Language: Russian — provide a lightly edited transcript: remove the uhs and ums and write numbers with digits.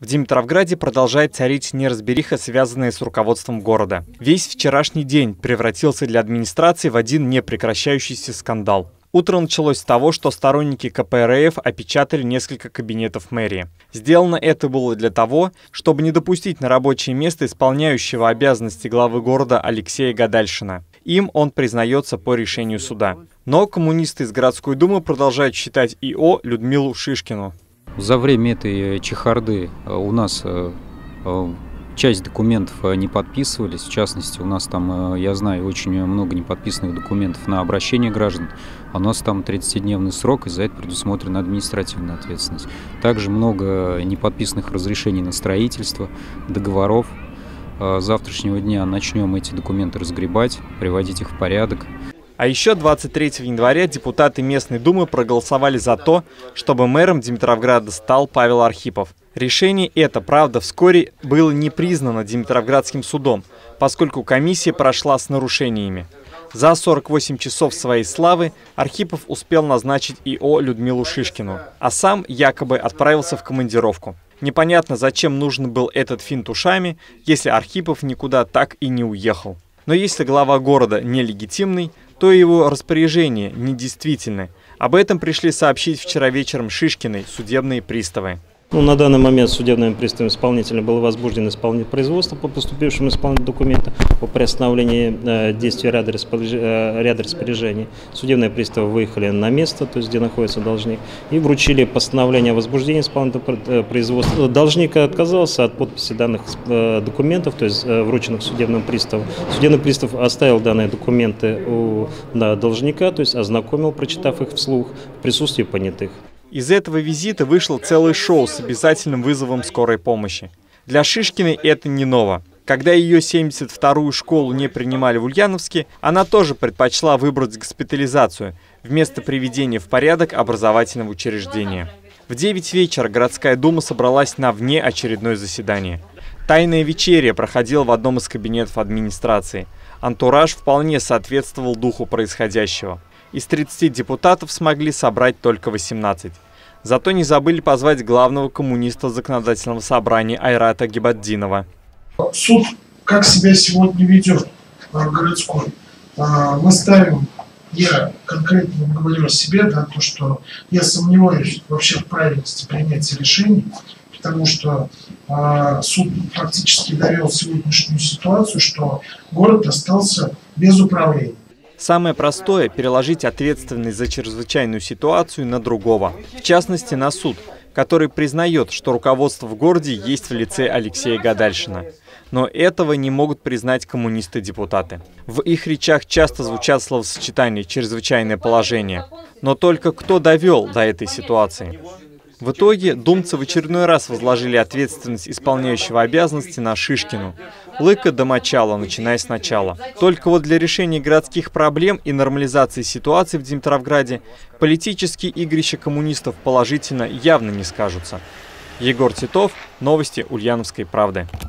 В Димитровграде продолжает царить неразбериха, связанная с руководством города. Весь вчерашний день превратился для администрации в один непрекращающийся скандал. Утро началось с того, что сторонники КПРФ опечатали несколько кабинетов мэрии. Сделано это было для того, чтобы не допустить на рабочее место исполняющего обязанности главы города Алексея Гадальшина. Им он признается по решению суда. Но коммунисты из городской думы продолжают считать ИО Людмилу Шишкину. За время этой чехарды у нас часть документов не подписывались. В частности, у нас там, я знаю, очень много неподписанных документов на обращение граждан. А у нас там 30-дневный срок, и за это предусмотрена административная ответственность. Также много неподписанных разрешений на строительство, договоров. С завтрашнего дня начнем эти документы разгребать, приводить их в порядок. А еще 23 января депутаты местной думы проголосовали за то, чтобы мэром Димитровграда стал Павел Архипов. Решение это, правда, вскоре было не признано Димитровградским судом, поскольку комиссия прошла с нарушениями. За 48 часов своей славы Архипов успел назначить ИО Людмилу Шишкину, а сам якобы отправился в командировку. Непонятно, зачем нужен был этот финт ушами, если Архипов никуда так и не уехал. Но если глава города нелегитимный, то его распоряжения недействительны. Об этом пришли сообщить вчера вечером Шишкиной судебные приставы. На данный момент судебным приставом исполнителя было возбуждено исполнительное производство по поступившему исполнительному документу о приостановлении действия ряда распоряжений. Судебные приставы выехали на место, то есть где находится должник, и вручили постановление о возбуждении исполнительного производства. Должник отказался от подписи данных документов, то есть врученных судебным приставом. Судебный пристав оставил данные документы у должника, то есть ознакомил, прочитав их вслух в присутствии понятых. Из этого визита вышло целое шоу с обязательным вызовом скорой помощи. Для Шишкиной это не ново. Когда ее 72-ю школу не принимали в Ульяновске, она тоже предпочла выбрать госпитализацию вместо приведения в порядок образовательного учреждения. В 9 вечера городская дума собралась на внеочередное заседание. Тайная вечеря проходила в одном из кабинетов администрации. Антураж вполне соответствовал духу происходящего. Из 30 депутатов смогли собрать только 18. Зато не забыли позвать главного коммуниста законодательного собрания Айрата Гибаддинова. Суд как себя сегодня ведет городской? Мы ставим, я конкретно говорю о себе, да, то, что я сомневаюсь вообще в правильности принятия решений, потому что суд фактически довел сегодняшнюю ситуацию, что город остался без управления. Самое простое – переложить ответственность за чрезвычайную ситуацию на другого, в частности на суд, который признает, что руководство в городе есть в лице Алексея Гадальшина. Но этого не могут признать коммунисты-депутаты. В их речах часто звучат словосочетания «чрезвычайное положение». Но только кто довел до этой ситуации? В итоге думцы в очередной раз возложили ответственность исполняющего обязанности на Шишкину. Лыка до мочала, начиная сначала. Только вот для решения городских проблем и нормализации ситуации в Димитровграде политические игрища коммунистов положительно явно не скажутся. Егор Титов, новости Ульяновской правды.